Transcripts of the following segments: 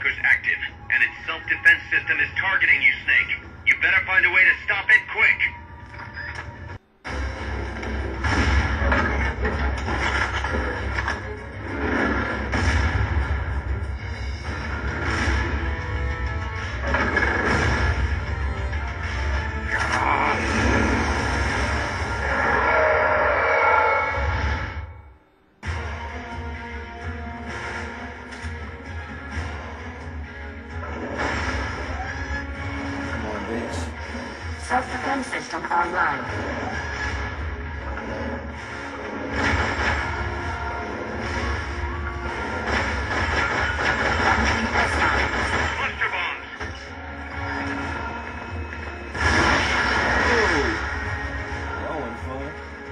trackers active, and its self-defense system is targeting you, Snake. You better find a way to stop it quick. Self-defense system online. Launching S-mines. Cluster bombs! That was fun.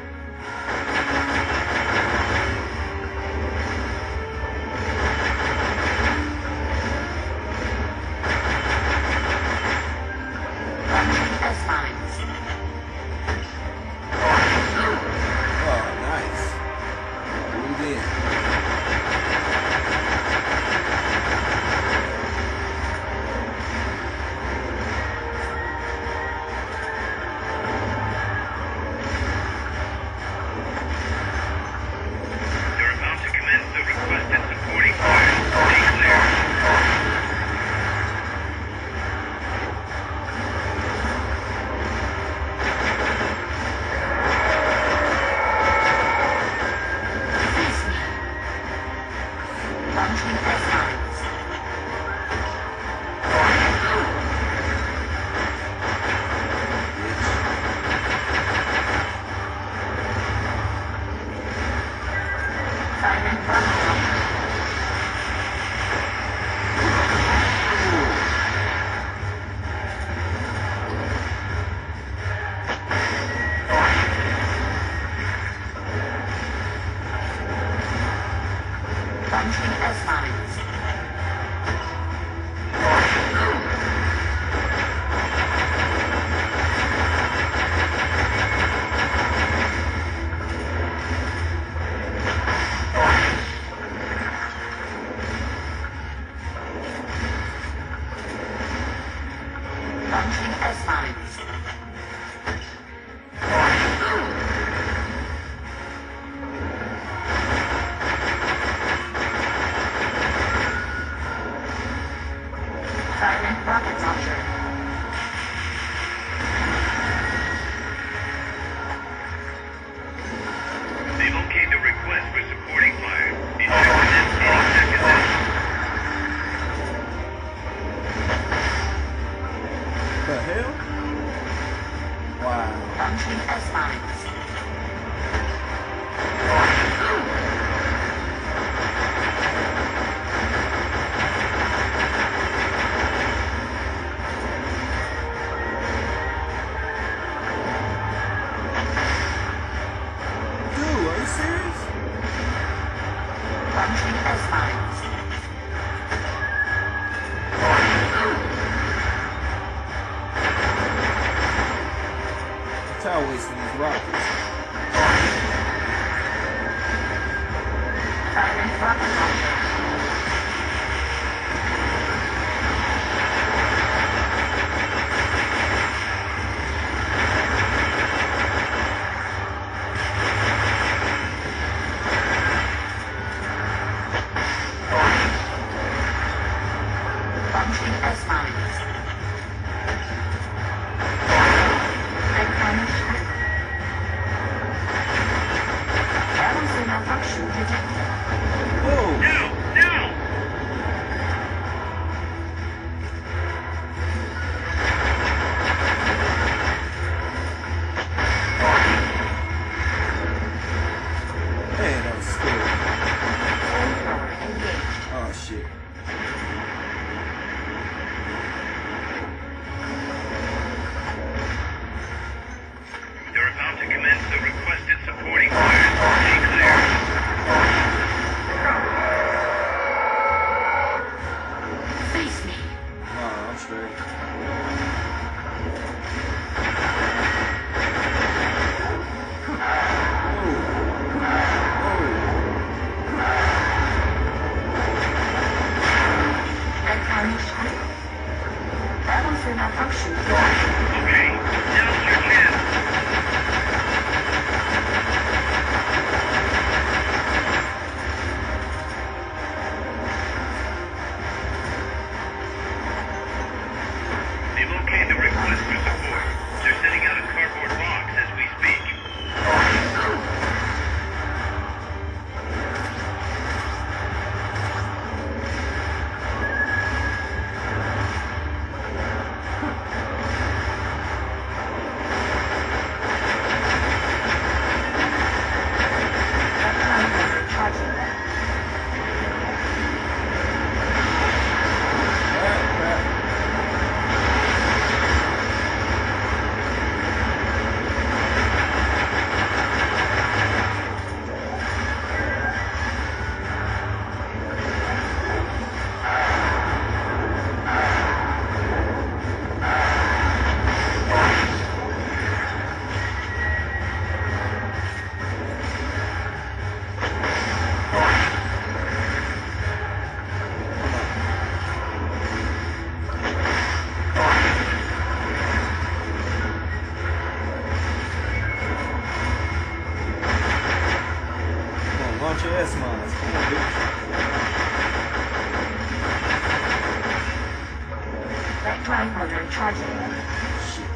Launching S-mines. Oh, nice. We did. You're about to commence the requested supporting fire. Stay clear. Face me. Launching S-mines. Firing rocket launcher. Launching S-mines. Launching S-mines. Firing rocket launcher. They've okayed the request for supporting fire. Eject within 30 seconds. The hell? Wow. Launching S-mines. Dude, are you serious? Launching S-mines. Y'all wasting these rockets. Firing rocket launcher. Gas mines. Come on, bitch. Left drive motor charging. Shit.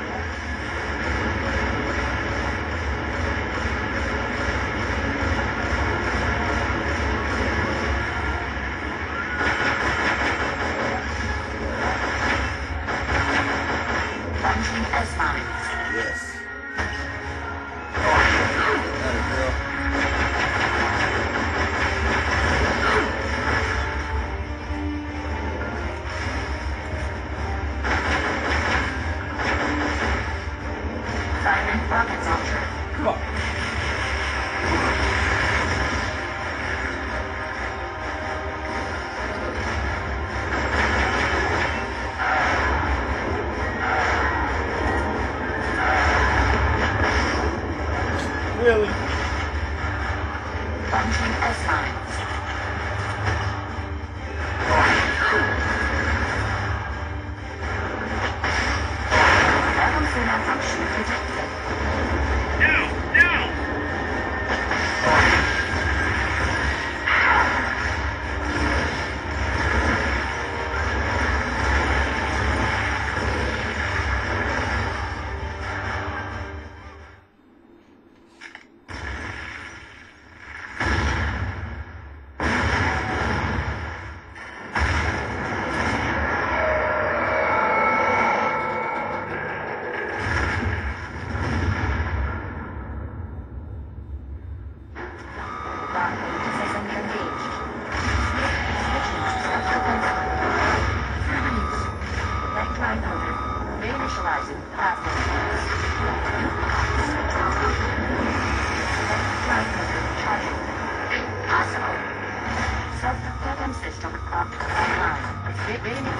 Launching S-mines. Yes. Atta girl. Firing rocket launcher. Come on. Really? Launching S-mines. Level malfunction detected. No! No! System engaged. Switching to self-defense mode. Left drive motor. Reinitializing plasma. Left drive motor charging. Possible. Self-defense system locked online. Reinitializing